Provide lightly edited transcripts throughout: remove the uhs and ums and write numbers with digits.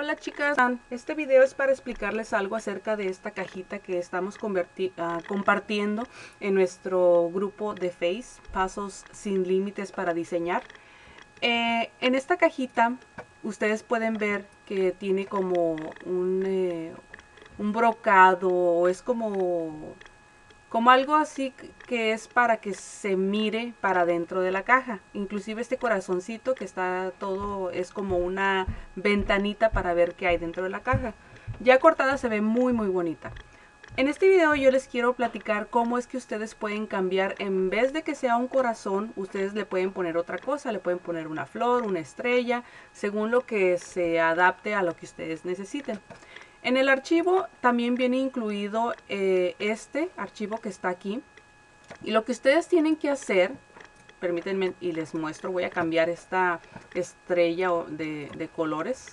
Hola chicas, este video es para explicarles algo acerca de esta cajita que estamos compartiendo en nuestro grupo de Face, Pasos sin Límites para Diseñar. En esta cajita ustedes pueden ver que tiene como un brocado, o es como algo así que es para que se mire para dentro de la caja. Inclusive este corazoncito que está todo es como una ventanita para ver qué hay dentro de la caja. Ya cortada se ve muy bonita. En este video yo les quiero platicar cómo es que ustedes pueden cambiar, en vez de que sea un corazón, ustedes le pueden poner otra cosa, le pueden poner una flor, una estrella, según lo que se adapte a lo que ustedes necesiten. En el archivo también viene incluido este archivo que está aquí. Y lo que ustedes tienen que hacer, permítanme y les muestro, voy a cambiar esta estrella de colores.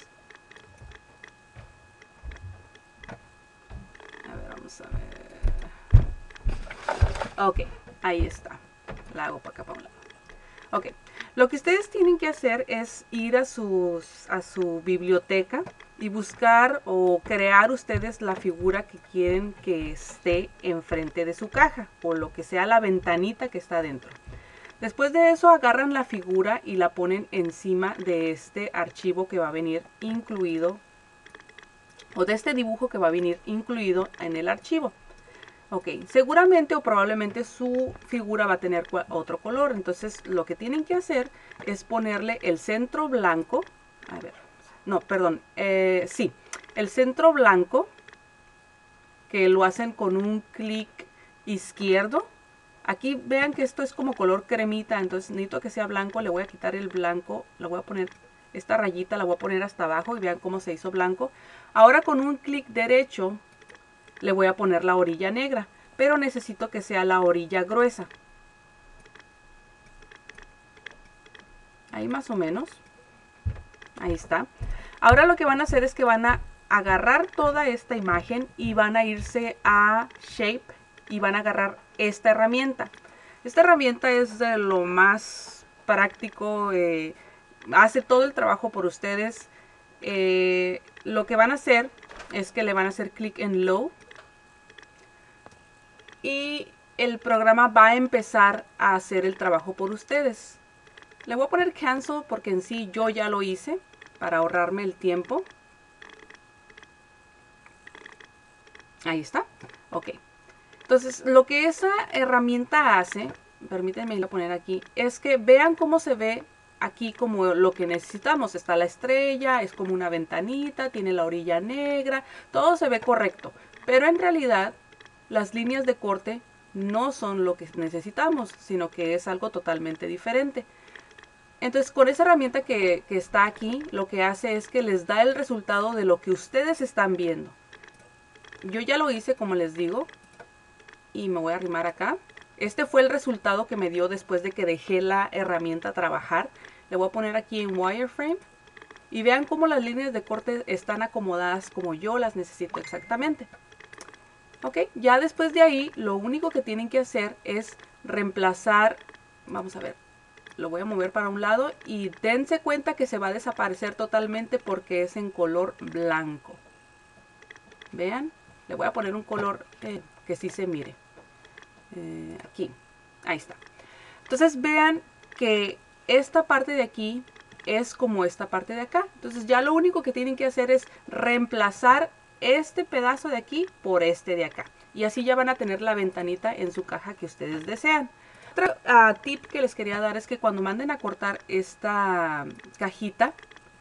A ver, vamos a ver. Ok, ahí está. La hago para acá, para un lado. Ok, lo que ustedes tienen que hacer es ir a su biblioteca y buscar o crear ustedes la figura que quieren que esté enfrente de su caja, o lo que sea la ventanita que está dentro. Después de eso agarran la figura y la ponen encima de este archivo que va a venir incluido, o de este dibujo que va a venir incluido en el archivo. Ok, seguramente o probablemente su figura va a tener otro color. Entonces lo que tienen que hacer es ponerle el centro blanco. A ver, no, perdón. Sí, el centro blanco, que lo hacen con un clic izquierdo. Aquí vean que esto es como color cremita, entonces necesito que sea blanco. Le voy a quitar el blanco, le voy a poner esta rayita, la voy a poner hasta abajo y vean cómo se hizo blanco. Ahora con un clic derecho le voy a poner la orilla negra, pero necesito que sea la orilla gruesa. Ahí más o menos. Ahí está. Ahora lo que van a hacer es que van a agarrar toda esta imagen y van a irse a Shape y van a agarrar esta herramienta. Esta herramienta es de lo más práctico, hace todo el trabajo por ustedes. Lo que van a hacer es que le van a hacer clic en Low y el programa va a empezar a hacer el trabajo por ustedes. Le voy a poner cancel porque en sí yo ya lo hice para ahorrarme el tiempo. Ahí está. Ok. Entonces lo que esa herramienta hace, permítanme lo poner aquí, es que vean cómo se ve aquí como lo que necesitamos. Está la estrella, es como una ventanita, tiene la orilla negra, todo se ve correcto. Pero en realidad las líneas de corte no son lo que necesitamos, sino que es algo totalmente diferente. Entonces con esa herramienta que está aquí, lo que hace es que les da el resultado de lo que ustedes están viendo. Yo ya lo hice, como les digo, y me voy a arrimar acá. Este fue el resultado que me dio después de que dejé la herramienta trabajar. Le voy a poner aquí en Wireframe y vean cómo las líneas de corte están acomodadas como yo las necesito exactamente. Ok, ya después de ahí lo único que tienen que hacer es reemplazar, vamos a ver, lo voy a mover para un lado y dense cuenta que se va a desaparecer totalmente porque es en color blanco. Vean, le voy a poner un color que sí se mire. Aquí, ahí está. Entonces vean que esta parte de aquí es como esta parte de acá. Entonces ya lo único que tienen que hacer es reemplazar este pedazo de aquí por este de acá. Y así ya van a tener la ventanita en su caja que ustedes desean. Otro tip que les quería dar es que cuando manden a cortar esta cajita,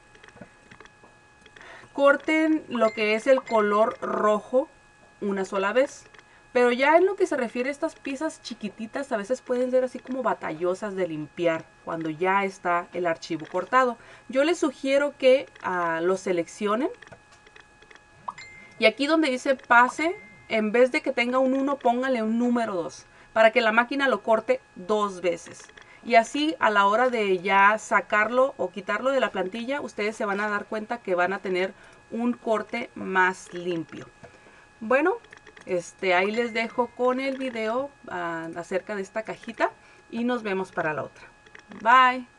corten lo que es el color rojo una sola vez. Pero ya en lo que se refiere a estas piezas chiquititas, a veces pueden ser así como batallosas de limpiar cuando ya está el archivo cortado. Yo les sugiero que lo seleccionen. Y aquí donde dice pase, en vez de que tenga un 1, póngale un número 2. Para que la máquina lo corte 2 veces. Y así a la hora de ya sacarlo o quitarlo de la plantilla, ustedes se van a dar cuenta que van a tener un corte más limpio. Bueno, ahí les dejo con el video acerca de esta cajita y nos vemos para la otra. Bye.